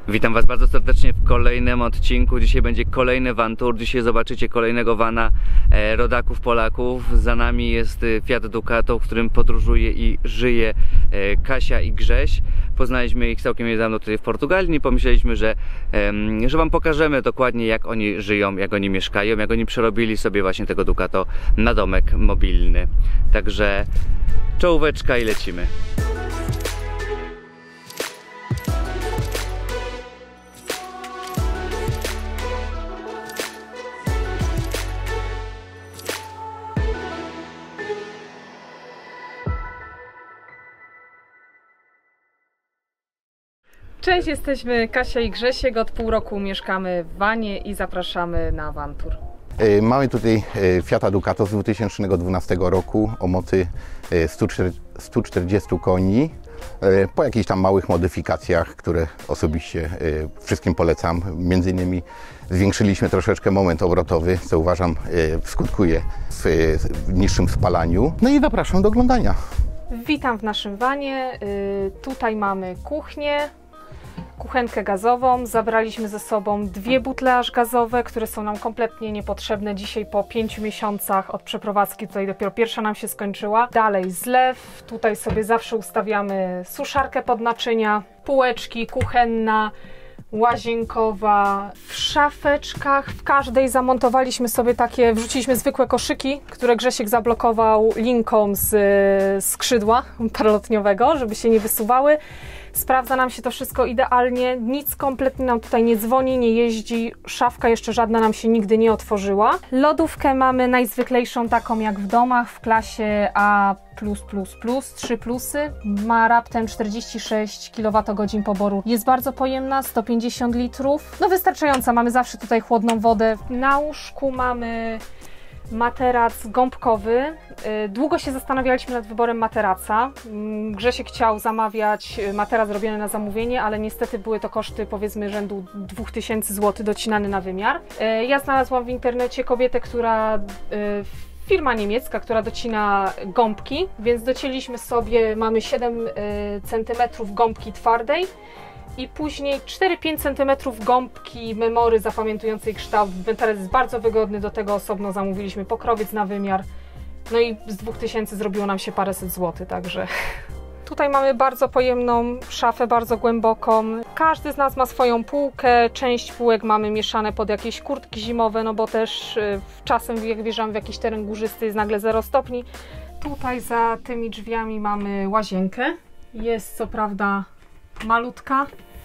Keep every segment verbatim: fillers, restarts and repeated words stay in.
Witam Was bardzo serdecznie w kolejnym odcinku. Dzisiaj będzie kolejny van tour. Dzisiaj zobaczycie kolejnego vana e, rodaków Polaków. Za nami jest Fiat Ducato, w którym podróżuje i żyje e, Kasia i Grześ. Poznaliśmy ich całkiem niedawno tutaj w Portugalii i pomyśleliśmy, że, e, że Wam pokażemy dokładnie, jak oni żyją, jak oni mieszkają, jak oni przerobili sobie właśnie tego Ducato na domek mobilny. Także czołóweczka i lecimy. Cześć, jesteśmy Kasia i Grzesiek. Od pół roku mieszkamy w vanie i zapraszamy na van tour. Mamy tutaj Fiata Ducato z dwa tysiące dwunastego roku o mocy stu czterdziestu koni. Po jakichś tam małych modyfikacjach, które osobiście wszystkim polecam. Między innymi zwiększyliśmy troszeczkę moment obrotowy, co uważam skutkuje w niższym spalaniu. No i zapraszam do oglądania. Witam w naszym vanie. Tutaj mamy kuchnię, kuchenkę gazową. Zabraliśmy ze sobą dwie butle aż gazowe, które są nam kompletnie niepotrzebne. Dzisiaj po pięciu miesiącach od przeprowadzki, tutaj dopiero pierwsza nam się skończyła. Dalej zlew. Tutaj sobie zawsze ustawiamy suszarkę pod naczynia, półeczki, kuchenna, łazienkowa. W szafeczkach w każdej zamontowaliśmy sobie takie, wrzuciliśmy zwykłe koszyki, które Grzesiek zablokował linką z skrzydła paralotniowego, żeby się nie wysuwały. Sprawdza nam się to wszystko idealnie, nic kompletnie nam tutaj nie dzwoni, nie jeździ, szafka jeszcze żadna nam się nigdy nie otworzyła. Lodówkę mamy najzwyklejszą, taką jak w domach, w klasie A plus plus plus, trzy plusy. Ma raptem czterdzieści sześć kilowatogodzin poboru. Jest bardzo pojemna, sto pięćdziesiąt litrów. No wystarczająca, mamy zawsze tutaj chłodną wodę. Na łóżku mamy materac gąbkowy. Długo się zastanawialiśmy nad wyborem materaca. Grzesiek chciał zamawiać materac robiony na zamówienie, ale niestety były to koszty powiedzmy rzędu dwóch tysięcy złotych docinany na wymiar. Ja znalazłam w internecie kobietę, która firma niemiecka, która docina gąbki, więc docięliśmy sobie, mamy siedem centymetrów gąbki twardej i później cztery pięć centymetrów gąbki memory zapamiętującej kształt. Materac jest bardzo wygodny, do tego osobno zamówiliśmy pokrowiec na wymiar. No i z dwóch tysięcy zrobiło nam się paręset złotych, także... Tutaj mamy bardzo pojemną szafę, bardzo głęboką. Każdy z nas ma swoją półkę, część półek mamy mieszane pod jakieś kurtki zimowe, no bo też czasem jak wjeżdżamy w jakiś teren górzysty jest nagle zero stopni. Tutaj za tymi drzwiami mamy łazienkę. Jest co prawda malutka,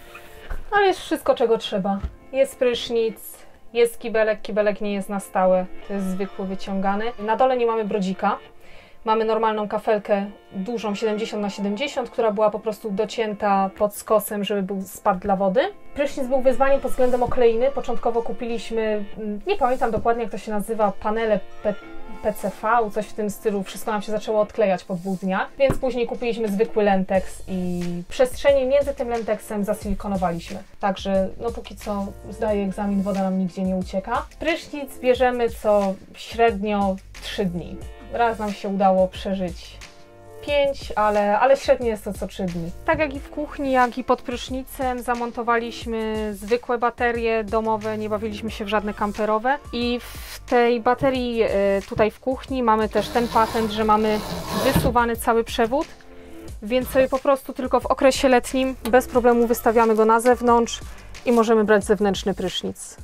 ale jest wszystko, czego trzeba. Jest prysznic, jest kibelek, kibelek nie jest na stałe, to jest zwykły wyciągany. Na dole nie mamy brodzika. Mamy normalną kafelkę dużą siedemdziesiąt na siedemdziesiąt, która była po prostu docięta pod skosem, żeby był spad dla wody. Prysznic był wyzwaniem pod względem okleiny. Początkowo kupiliśmy, nie pamiętam dokładnie jak to się nazywa, panele P C V, coś w tym stylu. Wszystko nam się zaczęło odklejać po dwóch dniach, więc później kupiliśmy zwykły lenteks i przestrzenie między tym lenteksem zasilikonowaliśmy. Także no póki co zdaję egzamin, woda nam nigdzie nie ucieka. Prysznic bierzemy co średnio trzy dni. Raz nam się udało przeżyć pięć, ale, ale średnio jest to co trzy dni. Tak jak i w kuchni, jak i pod prysznicem zamontowaliśmy zwykłe baterie domowe, nie bawiliśmy się w żadne kamperowe. I w tej baterii tutaj w kuchni mamy też ten patent, że mamy wysuwany cały przewód, więc sobie po prostu tylko w okresie letnim bez problemu wystawiamy go na zewnątrz i możemy brać zewnętrzny prysznic.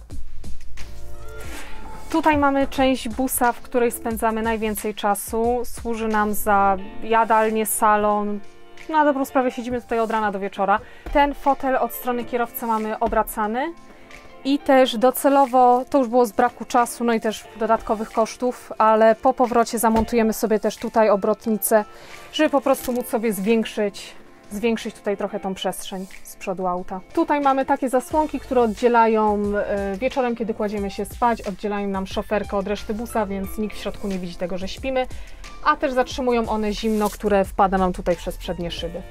Tutaj mamy część busa, w której spędzamy najwięcej czasu. Służy nam za jadalnię, salon. Na dobrą sprawę siedzimy tutaj od rana do wieczora. Ten fotel od strony kierowcy mamy obracany i też docelowo, to już było z braku czasu, no i też dodatkowych kosztów, ale po powrocie zamontujemy sobie też tutaj obrotnicę, żeby po prostu móc sobie zwiększyć zwiększyć tutaj trochę tą przestrzeń z przodu auta. Tutaj mamy takie zasłonki, które oddzielają wieczorem, kiedy kładziemy się spać, oddzielają nam szoferkę od reszty busa, więc nikt w środku nie widzi tego, że śpimy, a też zatrzymują one zimno, które wpada nam tutaj przez przednie szyby.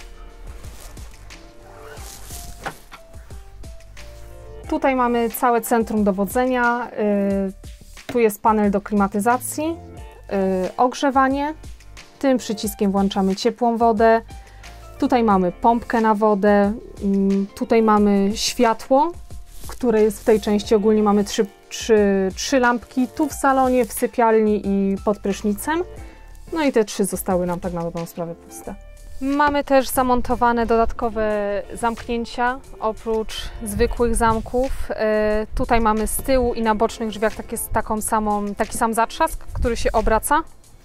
Tutaj mamy całe centrum dowodzenia, tu jest panel do klimatyzacji, ogrzewanie, tym przyciskiem włączamy ciepłą wodę. Tutaj mamy pompkę na wodę, tutaj mamy światło, które jest w tej części. Ogólnie mamy trzy, trzy, trzy lampki tu w salonie, w sypialni i pod prysznicem. No i te trzy zostały nam tak na dobrą sprawę puste. Mamy też zamontowane dodatkowe zamknięcia, oprócz zwykłych zamków. E, tutaj mamy z tyłu i na bocznych drzwiach takie, taką samą, taki sam zatrzask, który się obraca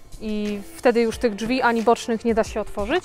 i wtedy już tych drzwi ani bocznych nie da się otworzyć.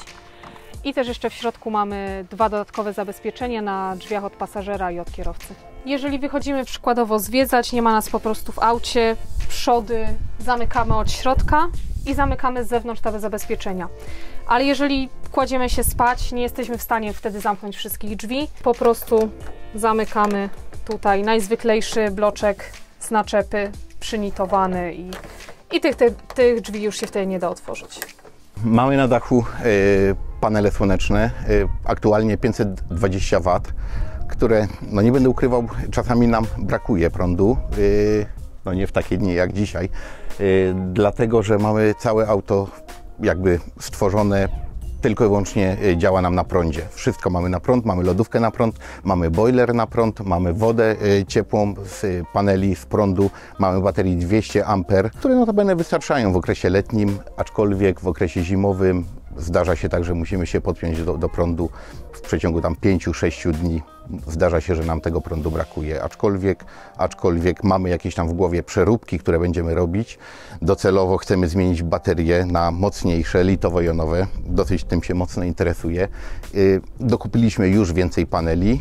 I też jeszcze w środku mamy dwa dodatkowe zabezpieczenia na drzwiach od pasażera i od kierowcy. Jeżeli wychodzimy przykładowo zwiedzać, nie ma nas po prostu w aucie, przody zamykamy od środka i zamykamy z zewnątrz te zabezpieczenia. Ale jeżeli kładziemy się spać, nie jesteśmy w stanie wtedy zamknąć wszystkich drzwi, po prostu zamykamy tutaj najzwyklejszy bloczek z naczepy przynitowany i, i tych, tych, tych drzwi już się wtedy nie da otworzyć. Mamy na dachu y, panele słoneczne, y, aktualnie pięćset dwadzieścia watów, które, no nie będę ukrywał, czasami nam brakuje prądu, y, no nie w takie dni jak dzisiaj, y, dlatego że mamy całe auto jakby stworzone, tylko i wyłącznie działa nam na prądzie. Wszystko mamy na prąd, mamy lodówkę na prąd, mamy boiler na prąd, mamy wodę ciepłą z paneli, z prądu, mamy baterii dwieście amperów, które notabene wystarczają w okresie letnim, aczkolwiek w okresie zimowym zdarza się tak, że musimy się podpiąć do, do prądu w przeciągu tam pięciu sześciu dni. Zdarza się, że nam tego prądu brakuje, aczkolwiek, aczkolwiek mamy jakieś tam w głowie przeróbki, które będziemy robić. Docelowo chcemy zmienić baterie na mocniejsze, litowo-jonowe. Dosyć tym się mocno interesuję. Yy, dokupiliśmy już więcej paneli.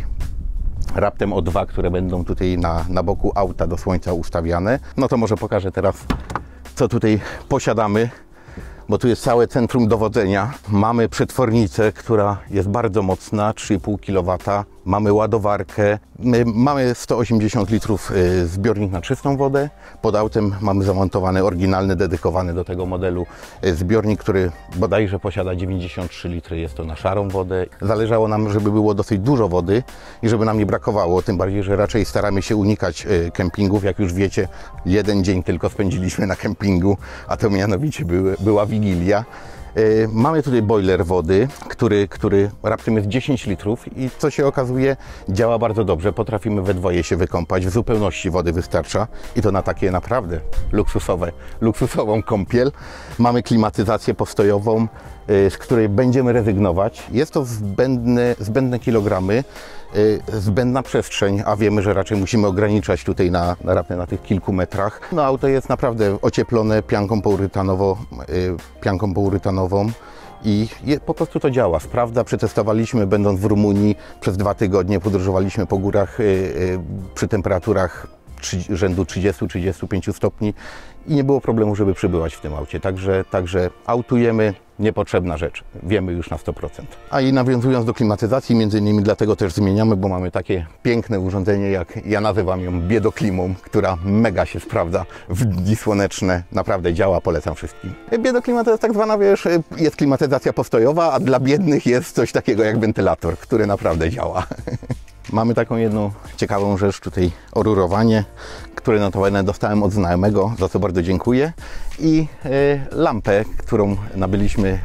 Raptem o dwa, które będą tutaj na, na boku auta do słońca ustawiane. No to może pokażę teraz, co tutaj posiadamy. Bo tu jest całe centrum dowodzenia. Mamy przetwornicę, która jest bardzo mocna, trzy i pół kilowata. Mamy ładowarkę. My mamy sto osiemdziesiąt litrów zbiornik na czystą wodę. Pod autem mamy zamontowany oryginalny, dedykowany do tego modelu zbiornik, który bodajże posiada dziewięćdziesiąt trzy litry. Jest to na szarą wodę. Zależało nam, żeby było dosyć dużo wody i żeby nam nie brakowało. Tym bardziej, że raczej staramy się unikać kempingów. Jak już wiecie, jeden dzień tylko spędziliśmy na kempingu, a to mianowicie były, była Wigilia. Mamy tutaj boiler wody, który, który raptem jest dziesięć litrów i co się okazuje, działa bardzo dobrze. Potrafimy we dwoje się wykąpać, w zupełności wody wystarcza i to na takie naprawdę luksusowe, luksusową kąpiel. Mamy klimatyzację postojową, z której będziemy rezygnować. Jest to zbędne, zbędne kilogramy, zbędna przestrzeń, a wiemy, że raczej musimy ograniczać tutaj na, na, na tych kilku metrach. No auto jest naprawdę ocieplone pianką pourytanowo, pianką pourytanową i je, po prostu to działa. Sprawdza, przetestowaliśmy będąc w Rumunii przez dwa tygodnie, podróżowaliśmy po górach przy temperaturach rzędu trzydziestu do trzydziestu pięciu stopni i nie było problemu, żeby przybywać w tym aucie. Także, także autujemy, niepotrzebna rzecz. Wiemy już na sto procent. A i nawiązując do klimatyzacji, między innymi dlatego też zmieniamy, bo mamy takie piękne urządzenie, jak ja nazywam ją biedoklimą, która mega się sprawdza w dni słoneczne. Naprawdę działa, polecam wszystkim. Biedoklima to jest tak zwana, wiesz, jest klimatyzacja postojowa, a dla biednych jest coś takiego jak wentylator, który naprawdę działa. Mamy taką jedną ciekawą rzecz tutaj, orurowanie, które notabene dostałem od znajomego, za co bardzo dziękuję. I y, lampę, którą nabyliśmy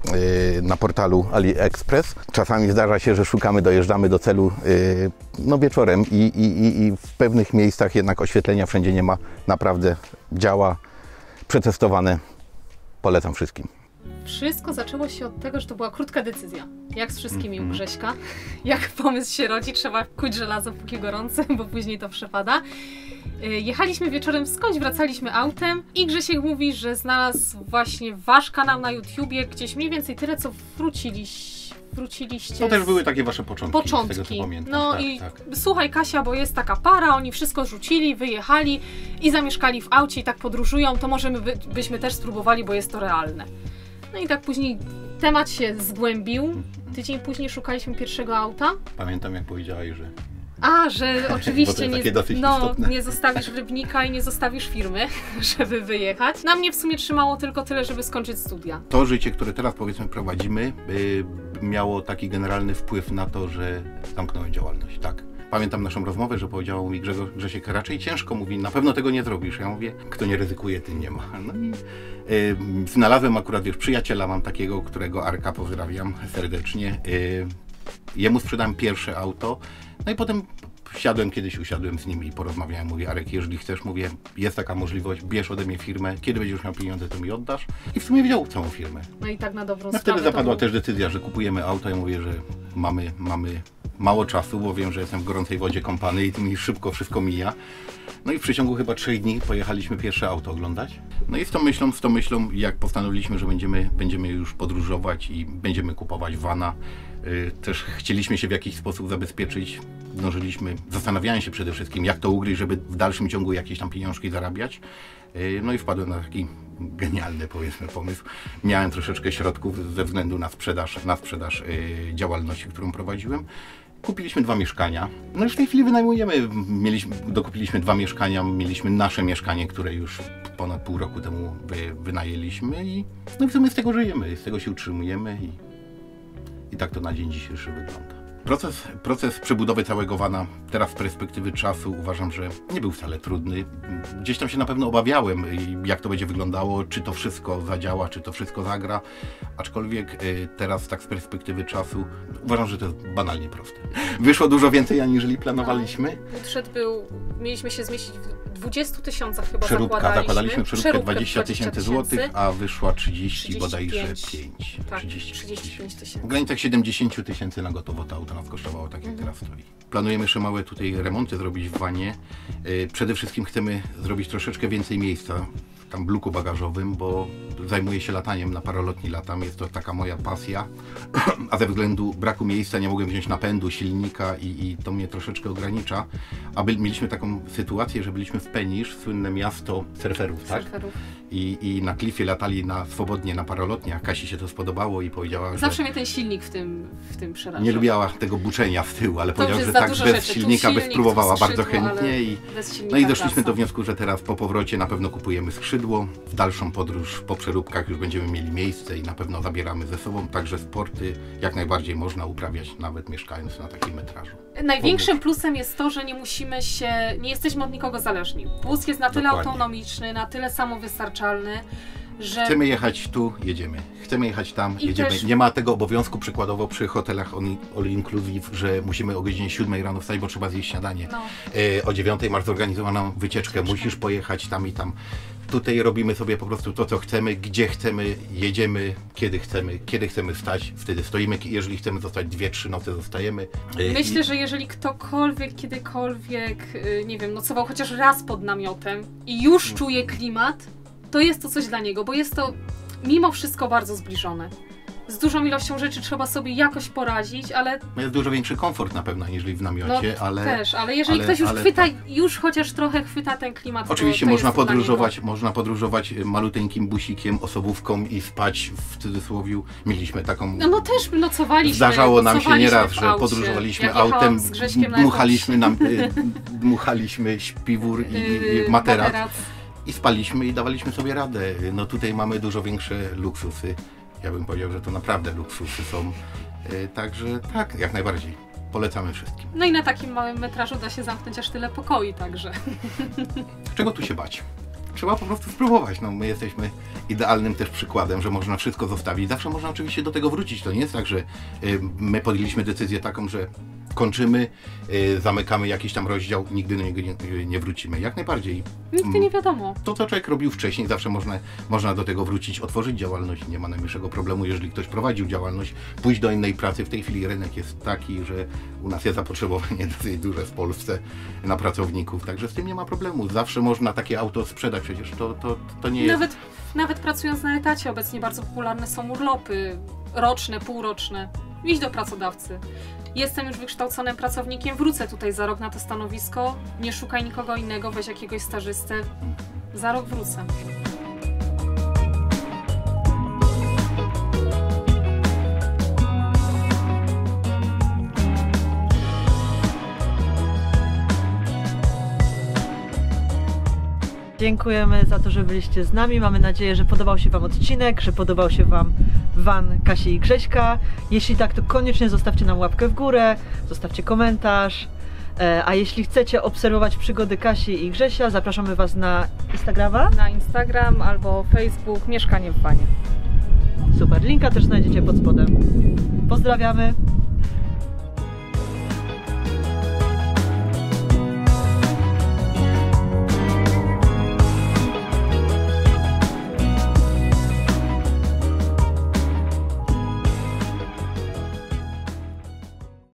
y, na portalu AliExpress. Czasami zdarza się, że szukamy, dojeżdżamy do celu y, no wieczorem i, i, i w pewnych miejscach jednak oświetlenia wszędzie nie ma. Naprawdę działa, przetestowane, polecam wszystkim. Wszystko zaczęło się od tego, że to była krótka decyzja. Jak z wszystkimi u Grześka. Jak pomysł się rodzi, trzeba kuć żelazo póki gorące, bo później to przepada. Jechaliśmy wieczorem skądś, wracaliśmy autem i Grzesiek mówi, że znalazł właśnie wasz kanał na YouTubie, gdzieś mniej więcej tyle, co wróciliście. wróciliście. To też były takie wasze początki, początki. z tego co pamiętam. No tak, i tak. Słuchaj Kasia, bo jest taka para, oni wszystko rzucili, wyjechali i zamieszkali w aucie i tak podróżują, to może my by, byśmy też spróbowali, bo jest to realne. No i tak później temat się zgłębił. Tydzień później szukaliśmy pierwszego auta. Pamiętam, jak powiedziałaś, że... A, że oczywiście nie, no, nie zostawisz rybnika i nie zostawisz firmy, żeby wyjechać. Na mnie w sumie trzymało tylko tyle, żeby skończyć studia. To życie, które teraz powiedzmy prowadzimy, yy, miało taki generalny wpływ na to, że zamknąłem działalność, tak. Pamiętam naszą rozmowę, że powiedział mi Grzegorz, Grzesiek, raczej ciężko, mówi, na pewno tego nie zrobisz. Ja mówię, kto nie ryzykuje, tym nie ma. No i y, znalazłem akurat, wiesz, przyjaciela mam takiego, którego Arka pozdrawiam serdecznie. Y, jemu sprzedałem pierwsze auto, no i potem siadłem kiedyś, usiadłem z nim i porozmawiałem. Mówię, Arek, jeżeli chcesz, mówię, jest taka możliwość, bierz ode mnie firmę, kiedy będziesz miał pieniądze, to mi oddasz. I w sumie wziął całą firmę. No i tak na dobrą no sprawę. Wtedy zapadła to... też decyzja, że kupujemy auto. Ja mówię, że mamy, mamy mało czasu, bo wiem, że jestem w gorącej wodzie kąpany i to mi szybko wszystko mija. No i w przeciągu chyba trzech dni pojechaliśmy pierwsze auto oglądać. No i z tą myślą, z tą myślą, jak postanowiliśmy, że będziemy, będziemy już podróżować i będziemy kupować vana, yy, też chcieliśmy się w jakiś sposób zabezpieczyć. Dążyliśmy, zastanawiałem się przede wszystkim, jak to ugryźć, żeby w dalszym ciągu jakieś tam pieniążki zarabiać. Yy, no i wpadłem na taki genialny, powiedzmy, pomysł. Miałem troszeczkę środków ze względu na sprzedaż, na sprzedaż yy, działalności, którą prowadziłem. Kupiliśmy dwa mieszkania. No już w tej chwili wynajmujemy, mieliśmy, dokupiliśmy dwa mieszkania, mieliśmy nasze mieszkanie, które już ponad pół roku temu wy, wynajęliśmy i no w sumie z tego żyjemy, z tego się utrzymujemy i, i tak to na dzień dzisiejszy wygląda. Proces, proces przebudowy całego vana teraz z perspektywy czasu uważam, że nie był wcale trudny. Gdzieś tam się na pewno obawiałem, jak to będzie wyglądało, czy to wszystko zadziała, czy to wszystko zagra. Aczkolwiek teraz tak z perspektywy czasu uważam, że to jest banalnie proste. Wyszło dużo więcej, aniżeli planowaliśmy. No, budżet był, mieliśmy się zmieścić w dwudziestu tysiącach chyba Przeróbka, zakładaliśmy. zakładaliśmy przeróbkę, Przeróbkę dwadzieścia tysięcy złotych, a wyszła trzydzieści, bodajże pięć. Tak, trzydzieści, trzydzieści pięć tysięcy. W granicach siedemdziesiąt tysięcy na gotowo to auto nas kosztowało, tak jak Mhm. teraz stoi. Planujemy jeszcze małe tutaj remonty zrobić w vanie. Yy, przede wszystkim chcemy zrobić troszeczkę więcej miejsca tam w luku bagażowym, bo zajmuję się lataniem, na parolotni latam, jest to taka moja pasja, a ze względu braku miejsca nie mogłem wziąć napędu, silnika i, i to mnie troszeczkę ogranicza. A by, mieliśmy taką sytuację, że byliśmy w Penisz, słynne miasto surferów, tak? Surferów. I, I na klifie latali na, swobodnie na parolotniach. Kasi się to spodobało i powiedziała, Zawsze że mnie ten silnik w tym, w tym przeraża. nie lubiła tego buczenia z tyłu, ale To powiedziała, już że za tak dużo bez rzeczy. Tu silnika by silnik, spróbowała tu bardzo skrzydło, chętnie. ale I, bez silnika no i doszliśmy klasa. do wniosku, że teraz po powrocie na pewno kupujemy skrzydło. W dalszą podróż po przeróbkach już będziemy mieli miejsce i na pewno zabieramy ze sobą. Także sporty jak najbardziej można uprawiać, nawet mieszkając na takim metrażu. Największym plusem jest to, że nie musimy się, nie jesteśmy od nikogo zależni. Wóz jest na tyle Dokładnie. autonomiczny, na tyle samowystarczalny, że... Chcemy jechać tu, jedziemy. Chcemy jechać tam, I jedziemy. też- Nie ma tego obowiązku przykładowo przy hotelach all, all inclusive, że musimy o godzinie siódmej rano wstać, bo trzeba zjeść śniadanie. No. E, o dziewiątej masz zorganizowaną wycieczkę, musisz pojechać tam i tam. Tutaj robimy sobie po prostu to, co chcemy, gdzie chcemy, jedziemy, kiedy chcemy, kiedy chcemy stać, wtedy stoimy. Jeżeli chcemy zostać dwie, trzy noce, zostajemy. E, Myślę, i- że jeżeli ktokolwiek, kiedykolwiek, y, nie wiem, nocował chociaż raz pod namiotem i już czuje klimat, to jest to coś dla niego, bo jest to mimo wszystko bardzo zbliżone. Z dużą ilością rzeczy trzeba sobie jakoś poradzić, ale Jest dużo większy komfort na pewno, niż w no namiocie, ale... też, ale jeżeli ale- ktoś już ale chwyta, tak. już chociaż trochę chwyta ten klimat, Oczywiście to, to można jest dla podróżować, niego. można podróżować maluteńkim busikiem, osobówką i spać w cudzysłowiu. Mieliśmy taką... No, no też nocowaliśmy. Zdarzało nam się nocowaliśmy nieraz, w że aucie. podróżowaliśmy Jak jechałam autem, z Grześkiem na dmuchaliśmy, nam, y, dmuchaliśmy śpiwór i, jakąś, i yy, materac i spaliśmy i dawaliśmy sobie radę. No tutaj mamy dużo większe luksusy. Ja bym powiedział, że to naprawdę luksusy są. Y, Także tak, jak najbardziej. Polecamy wszystkim. No i na takim małym metrażu da się zamknąć aż tyle pokoi, także. Czego tu się bać? Trzeba po prostu spróbować. No, my jesteśmy idealnym też przykładem, że można wszystko zostawić. Zawsze można oczywiście do tego wrócić. To nie jest tak, że y, my podjęliśmy decyzję taką, że kończymy, y, zamykamy jakiś tam rozdział, nigdy do niego nie, nie wrócimy. Jak najbardziej. Nigdy nie wiadomo. To, co człowiek robił wcześniej, zawsze można, można do tego wrócić, otworzyć działalność. Nie ma najmniejszego problemu, jeżeli ktoś prowadził działalność, pójść do innej pracy. W tej chwili rynek jest taki, że u nas jest zapotrzebowanie dosyć duże w Polsce na pracowników, także z tym nie ma problemu. Zawsze można takie auto sprzedać, przecież to, to, to nie jest... Nawet, nawet pracując na etacie obecnie bardzo popularne są urlopy roczne, półroczne. Idź do pracodawcy. Jestem już wykształconym pracownikiem, wrócę tutaj za rok na to stanowisko, nie szukaj nikogo innego, weź jakiegoś stażystę, za rok wrócę. Dziękujemy za to, że byliście z nami. Mamy nadzieję, że podobał się Wam odcinek, że podobał się Wam van Kasi i Grześka. Jeśli tak, to koniecznie zostawcie nam łapkę w górę, zostawcie komentarz. E, A jeśli chcecie obserwować przygody Kasi i Grzesia, zapraszamy Was na Instagrama. Na Instagram albo Facebook Mieszkanie w Wanie. Super, linka też znajdziecie pod spodem. Pozdrawiamy.